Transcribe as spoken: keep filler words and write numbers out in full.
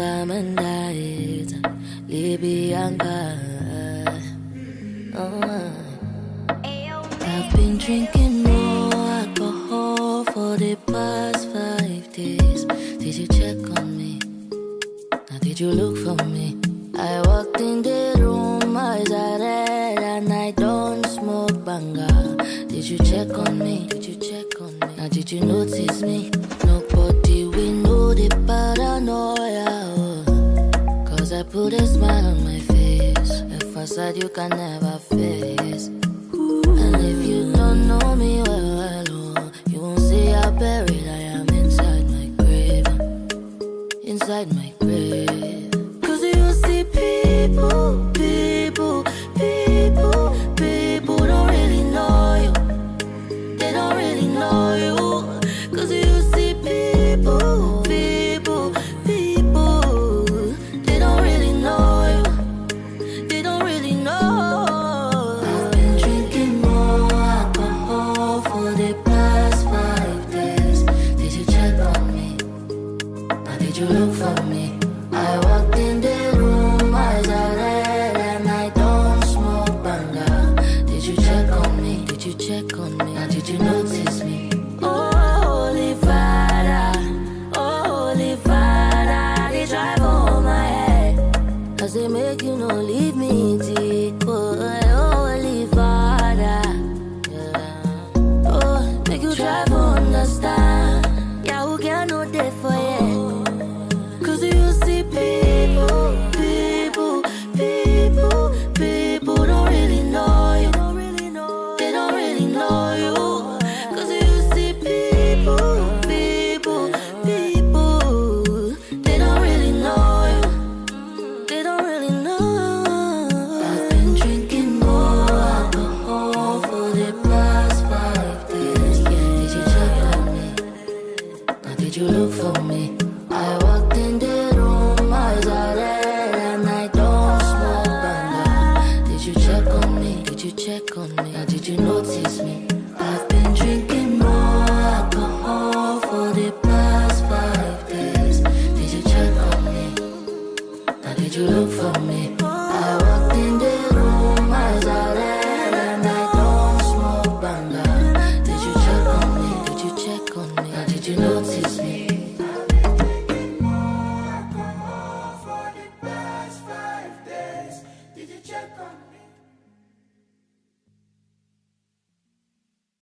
Bamandait, Libyanka. Oh. I've been drinking more alcohol for the past five days. Did you check on me? Now did you look for me? I walked in the room, eyes are red, and I don't smoke banga. Did you check on me? Did you check on me? Now did you notice me? Nobody we know the paranoia. Oh. Cause I put a smile on my face, a facade you can never face. And if you don't know me well, well oh, you won't see how buried I am inside my grave. Inside my